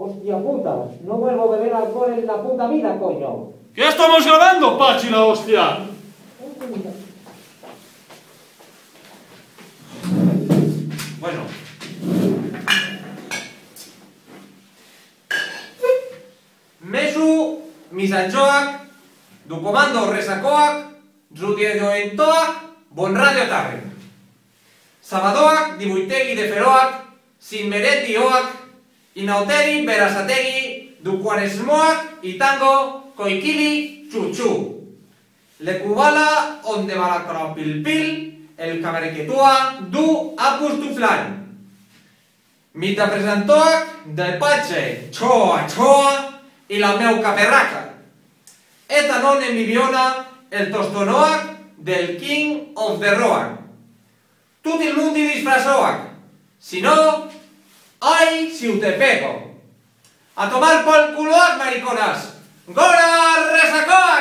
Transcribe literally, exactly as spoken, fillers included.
Hostia puta, no vuelvo a beber alcohol en la puta vida, coño. ¿Qué estamos grabando, Pachi, la hostia? Bueno. Mesu, misantxoak, du komando resakoak, rutiedoentoak, bonradio tarren. Sabadoak, dibuitegi de feroak, sinmeretioak, inauteri berazategi, du kuaresmoak, itango, koikili, txutxu. Lekubala, onde balakra pilpil, el kamereketua, du apustuflan. Mita presentoak, del patxe, txoa, txoa, i la meu caperraca. Eta non en bibiona, el tostonoak, del King of the Rock. Tutti il mundi disfrazoak. Si no, ay, si te pego. A tomar por culoak, mariconas. ¡Gora resacoak!